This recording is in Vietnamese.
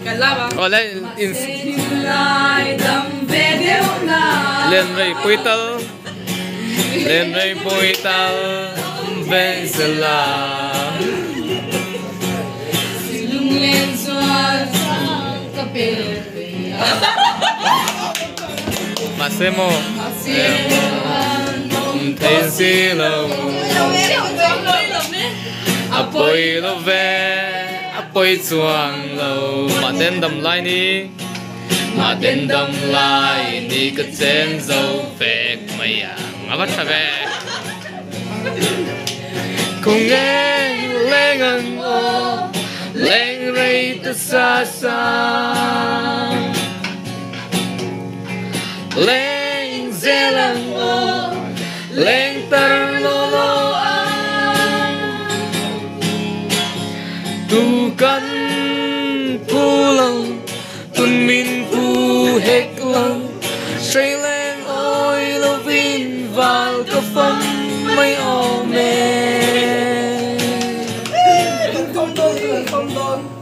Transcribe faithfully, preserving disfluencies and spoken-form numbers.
Cái lava. Có lẽ in lên đây bụi tơ lên đây bụi tơ về sẽ là Massimo tên si lâu à bụi lo về à bụi chuang lâu mà tên đầm lại đi mà tên đầm lại đi cái tên dâu phèn mày à ngã bắt ta về cùng nghe lên ngân ô lên rây ta xa xa lên dê lăng ô lên tar lô lô a tu căn pu lăng tuần min pu hết lăng say lên ôi lo vin vào cái phong mấy ô mê không đôn không đôn